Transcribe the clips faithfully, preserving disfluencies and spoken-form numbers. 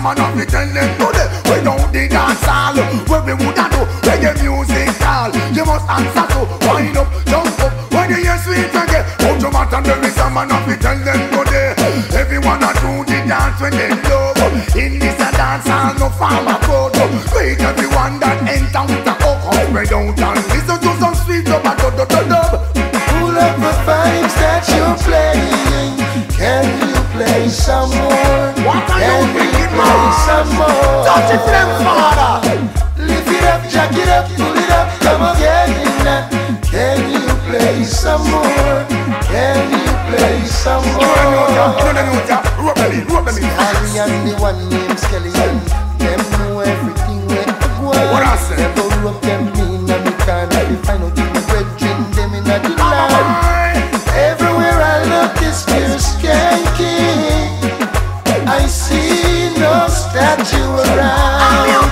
man have to tell them today. Without the dance hall, what we woulda do? Reggae music call, you must answer to. Wind up, jump up, when you hear sweet reggae. Out your mouth and there is a man have to tell them today. Everyone a do the dance when they love. In this a dance hall, no farmer photo. Greet everyone that enter with a hook up, spread out and listen to some sweet dub, a dub dub dub dub. Pull up the vibes that you're playing. Can you play some more? What are you Can thinking, play man? some more? Touch it, them father. Lift it up, jack it up, pull it up, come again. Can you play some more? Can you play some more? Harry and the one named Skeleton, them know everything where to go. What I say? Never rope them in and me can't really find out if my brethren them in the line. Everywhere I look is still skanky. I see no statue around.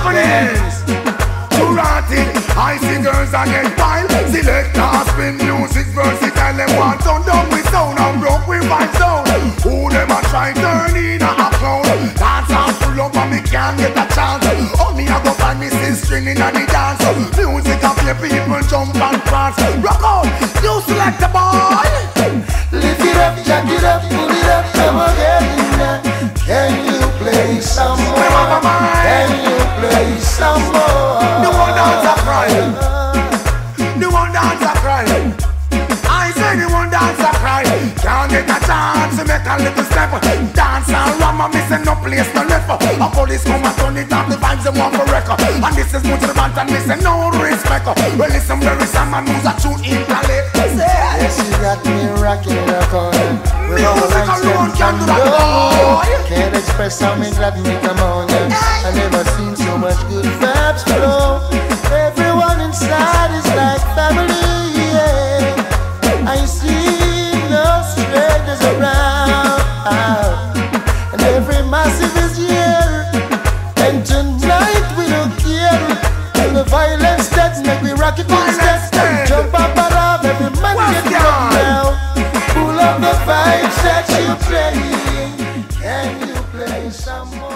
I see girls and get wild. Select spin music versatile. Them want turn down with sound and broke with my sound. Who them a try turn in a clown? Dance and full up and me can't get a chance. Oh me a go find me six string in a the dance. Music and play people jump and prance. Rock out, you select the boy. Lift it up, jack it up, pull it up, come again. Can you play some more? Can you play some more? The one dance a crying. The one dance a crying. I say the one dance a crying. Can't get a chance to make a little step. Dance and ram and missing no place no left. A police come and turn it up, the vibes them want for record. And this is much of the band and missing no respect. Well listen, there is some man who's a tune in Cali. Yes, you got me rocking in a corner. Music alone can do that, boy. Can't express how me glad me come on. I never seen so much good vibes flow. Everyone inside is like family, yeah. I see no strangers around. And every massive is here. And tonight we don't care. And the violence that make we rock it instead. Jump up and off, every man get up now. Pull up the vibes that you playing. Can you play some more?